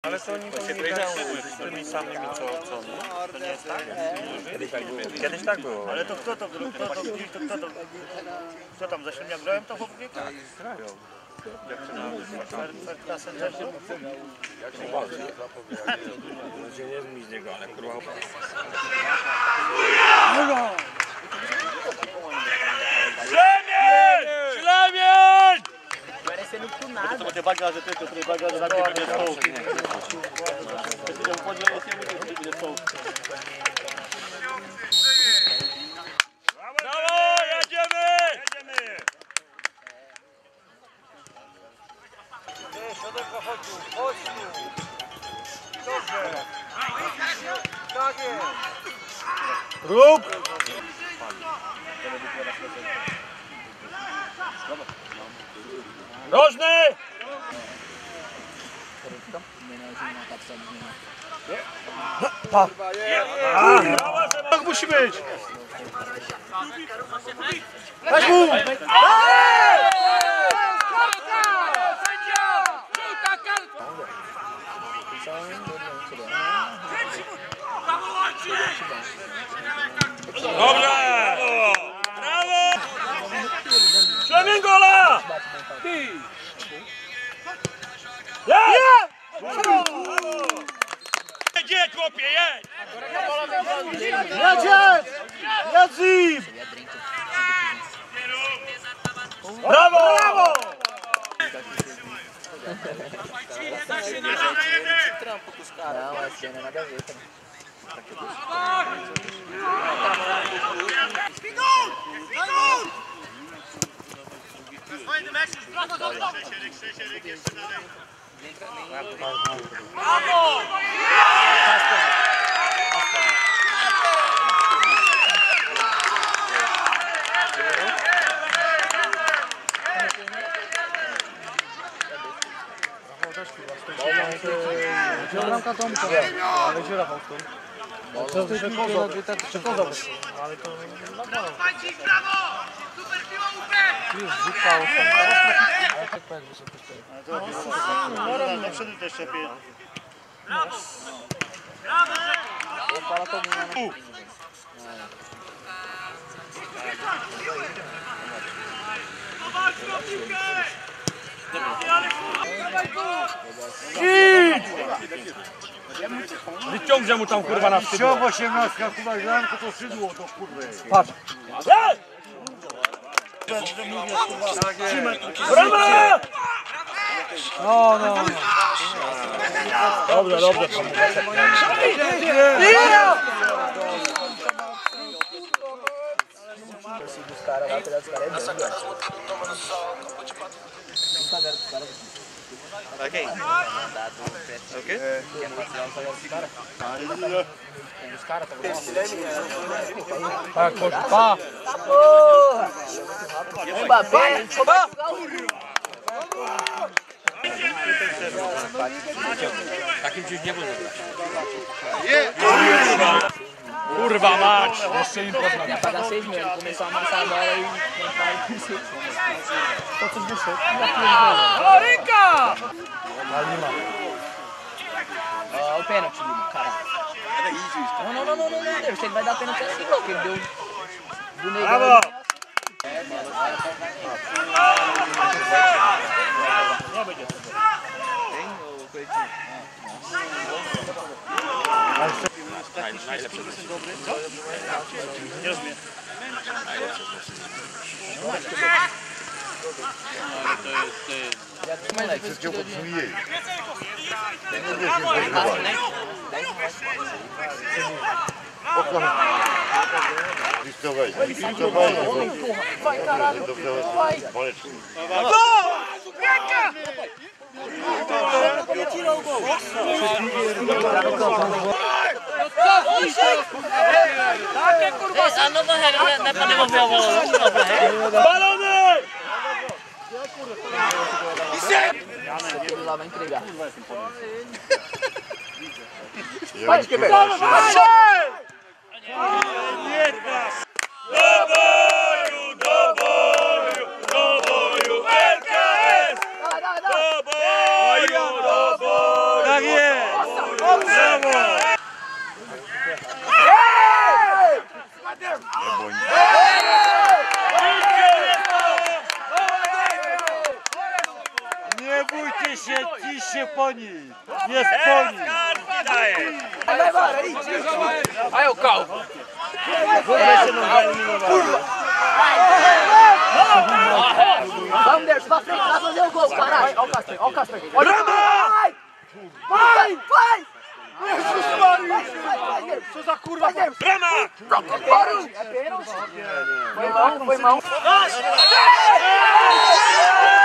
Ale to oni to nie grają z tymi samymi co my. To nie jest tak? Kiedyś tak było. Ale to kto tam za Ślemiak grałem, to chłopaki? Tak, grają. Klasę też. Ludzie nie mi z niego, ale kurwa. Ślemień! Ślemień! Parecendo tunado. To będzie bagaże, tylko tutaj bagaże na mnie będzie stoł. Brawo, jedziemy! Jedziemy! Środek chodził, chodź tu. Dobrze. Tak jest. Rób! Rożny! Tak musi być. Weź mu! Dobrze! Brawo! Ślemień gola! Jedź! Jedź, chłopie, jedź! Jedziesz! Jedz! Brawo! Brawo! Não, esse ano é nada a ver também. Gdzie bramka Tomka? Ale gdzie Rafał stąd? Przekozał. Ale to... Już rzucało stąd. Ale tak powiem, że sobie stoi. No, nie wszedł też lepiej. Fala comigo, né? Wyciągnie mu tam kurwa na szybę. 18 kurwa granko to szydło to kurwa. Patrz. Brawo! No, no. Dobrze, dobrze. Dos caras lá, pegar dos caras é bem, velho. Ok. Ok? Tem os caras, tá bom? Tak, poszło. Pa! Porra! Mbappé! Takim ci nie było. Kurwa mać! Jeszcze im poznam. Ia pagar 6 mil, ele começou a amassar a bola e tentar ir pro Po co wyszedł? Rynka! Ó, o pênalti, Lima, caralho. Não, não, não, não, não, não, Deus, ele vai dar pênalti assim, não, porque ele deu do negão. Bravo! Najlepsze rzeczy. Nie rozumiem. Wszystkiego podsumuje. Listowaj. Vai, caralho, vai. Tirou o gol. A nova regra não é pra devolver a bola, não? Nova regra. Balony! Ele lá vai entregar. Pode que Do boju, do boju, do boju, LKS! Do boju, do boju! Tak jest! Nie bójcie się, ciście po niej. Jest po niej. Aí o calvo. Vamos, Derson, pra frente, vai fazer o gol, caralho. Olha o Castro, olha o Castro aqui. Vai! Vai! Vai! Jesus Maria! Vai, Derson. Co za kurwa? Brama! É pênalti. Foi mão, foi mão.